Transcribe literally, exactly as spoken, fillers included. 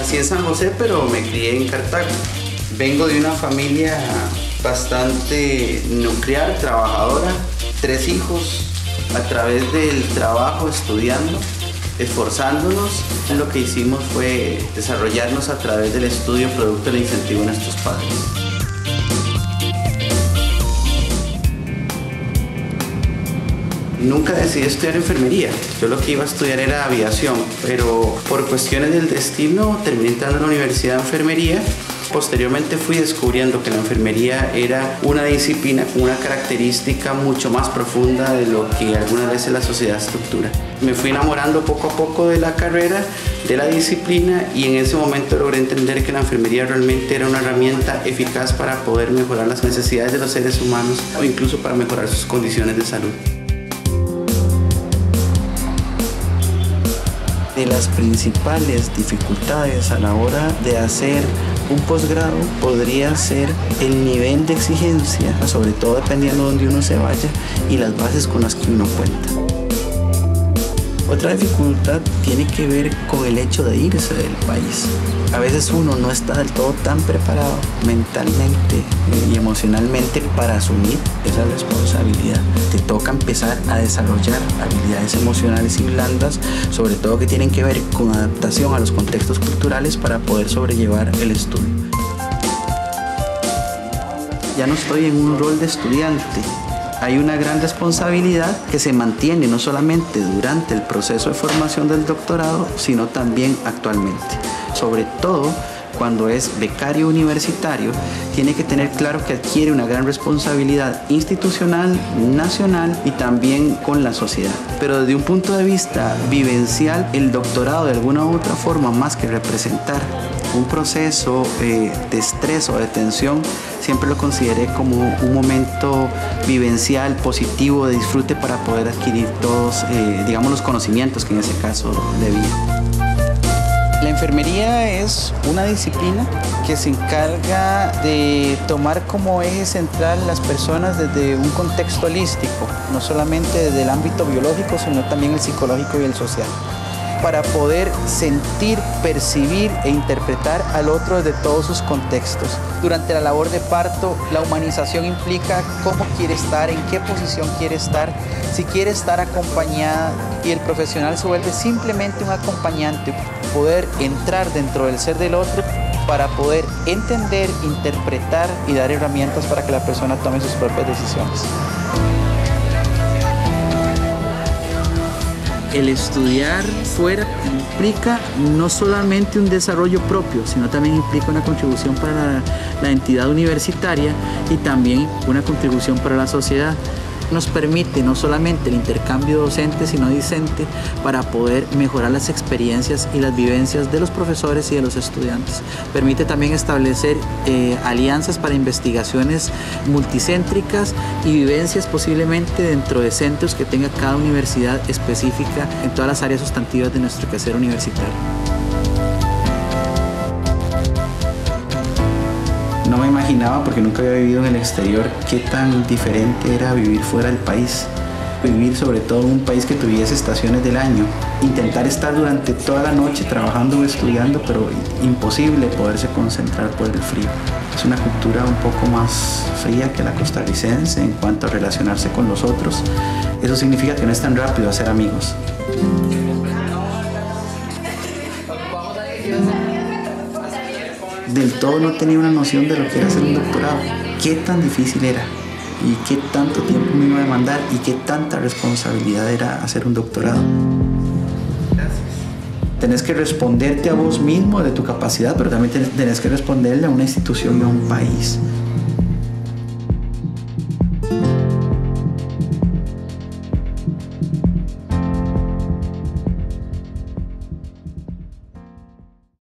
Nací en San José, pero me crié en Cartago. Vengo de una familia bastante nuclear, trabajadora, tres hijos. A través del trabajo, estudiando, esforzándonos, lo que hicimos fue desarrollarnos a través del estudio producto del incentivo de nuestros padres. Nunca decidí estudiar enfermería. Yo lo que iba a estudiar era aviación, pero por cuestiones del destino terminé entrando a la Universidad de Enfermería. Posteriormente fui descubriendo que la enfermería era una disciplina con una característica mucho más profunda de lo que algunas veces la sociedad estructura. Me fui enamorando poco a poco de la carrera, de la disciplina, y en ese momento logré entender que la enfermería realmente era una herramienta eficaz para poder mejorar las necesidades de los seres humanos o incluso para mejorar sus condiciones de salud. De las principales dificultades a la hora de hacer un posgrado podría ser el nivel de exigencia, sobre todo dependiendo de dónde uno se vaya y las bases con las que uno cuenta. Otra dificultad tiene que ver con el hecho de irse del país. A veces uno no está del todo tan preparado mentalmente y emocionalmente para asumir esa responsabilidad. Te toca empezar a desarrollar habilidades emocionales y blandas, sobre todo que tienen que ver con adaptación a los contextos culturales para poder sobrellevar el estudio. Ya no estoy en un rol de estudiante. Hay una gran responsabilidad que se mantiene no solamente durante el proceso de formación del doctorado, sino también actualmente. Sobre todo cuando es becario universitario, tiene que tener claro que adquiere una gran responsabilidad institucional, nacional y también con la sociedad. Pero desde un punto de vista vivencial, el doctorado de alguna u otra forma, más que representar un proceso eh, de estrés o de tensión, siempre lo consideré como un momento vivencial, positivo, de disfrute para poder adquirir todos, eh, digamos, los conocimientos que en ese caso debía. La enfermería es una disciplina que se encarga de tomar como eje central las personas desde un contexto holístico, no solamente desde el ámbito biológico, sino también el psicológico y el social, para poder sentir, percibir e interpretar al otro desde todos sus contextos. Durante la labor de parto, la humanización implica cómo quiere estar, en qué posición quiere estar, si quiere estar acompañada, y el profesional se vuelve simplemente un acompañante, poder entrar dentro del ser del otro para poder entender, interpretar y dar herramientas para que la persona tome sus propias decisiones. El estudiar fuera implica no solamente un desarrollo propio, sino también implica una contribución para la, la entidad universitaria y también una contribución para la sociedad. Nos permite no solamente el intercambio docente, sino discente, para poder mejorar las experiencias y las vivencias de los profesores y de los estudiantes. Permite también establecer eh, alianzas para investigaciones multicéntricas y vivencias posiblemente dentro de centros que tenga cada universidad específica en todas las áreas sustantivas de nuestro quehacer universitario. No me imaginaba, porque nunca había vivido en el exterior, qué tan diferente era vivir fuera del país. Vivir sobre todo en un país que tuviese estaciones del año. Intentar estar durante toda la noche trabajando o estudiando, pero imposible poderse concentrar por el frío. Es una cultura un poco más fría que la costarricense en cuanto a relacionarse con los otros. Eso significa que no es tan rápido hacer amigos. Del todo no tenía una noción de lo que era hacer un doctorado, qué tan difícil era y qué tanto tiempo me iba a demandar y qué tanta responsabilidad era hacer un doctorado. Tenés que responderte a vos mismo de tu capacidad, pero también tenés que responderle a una institución y a un país.